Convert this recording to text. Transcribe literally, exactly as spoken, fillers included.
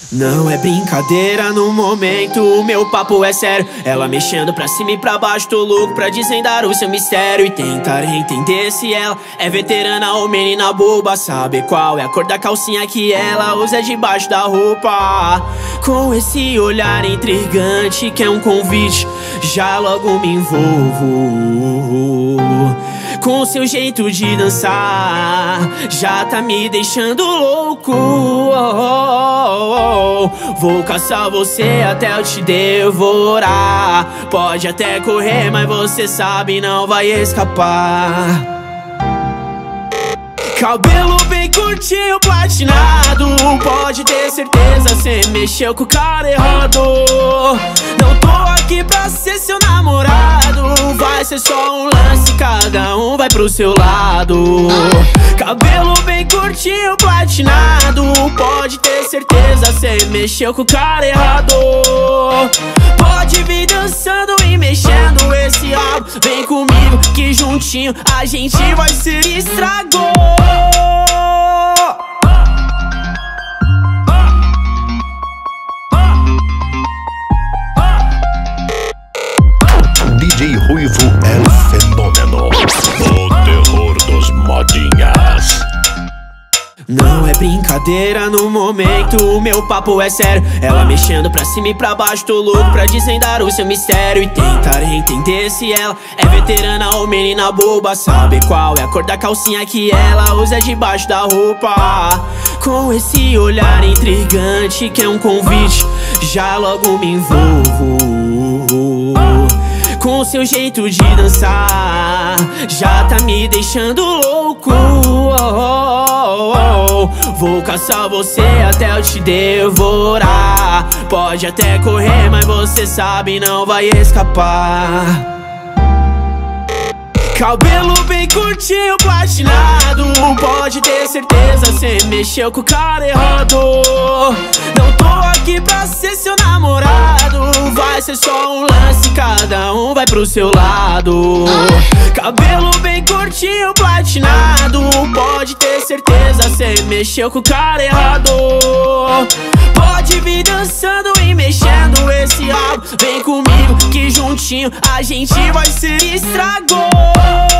Não é brincadeira no momento, o meu papo é sério. Ela mexendo pra cima e pra baixo, tô louco pra desvendar o seu mistério e tentar entender se ela é veterana ou menina boba. Saber qual é a cor da calcinha que ela usa debaixo da roupa. Com esse olhar intrigante que é um convite, já logo me envolvo. Com seu jeito de dançar, já tá me deixando louco. oh, oh, oh. Vou caçar você até eu te devorar. Pode até correr, mas você sabe não vai escapar. Cabelo bem curtinho, platinado, pode ter certeza, cê mexeu com o cara errado. Não tô aqui pra ser seu namorado, vai ser só um lance, cada um vai pro seu lado. Cabelo bem curtinho, platinado, pode ter certeza, cê mexeu com o cara errado. Pode vir dançando e mexendo esse rabo, vem comigo que juntinho a gente vai ser estragou. D J Ruivo é o fenômeno, o terror dos modinhas. Não é brincadeira no momento, o meu papo é sério. Ela mexendo pra cima e pra baixo, tô louco pra desvendar o seu mistério e tentar entender se ela é veterana ou menina boba. Saber qual é a cor da calcinha que ela usa debaixo da roupa. Com esse olhar intrigante que é um convite, já logo me envolvo. Com seu jeito de dançar, já tá me deixando louco. oh, oh, oh. Vou caçar você até eu te devorar. Pode até correr, mas você sabe não vai escapar. Cabelo bem curtinho, platinado, pode ter certeza, cê mexeu com o cara errado. Não tô aqui pra ser seu namorado, vai ser só um lance, cada um vai pro seu lado. Cabelo bem curtinho, platinado, pode ter certeza, cê mexeu com o cara errado. Pode vir dançando e mexendo esse rabo, vem comigo que juntinho a gente vai ser estragou.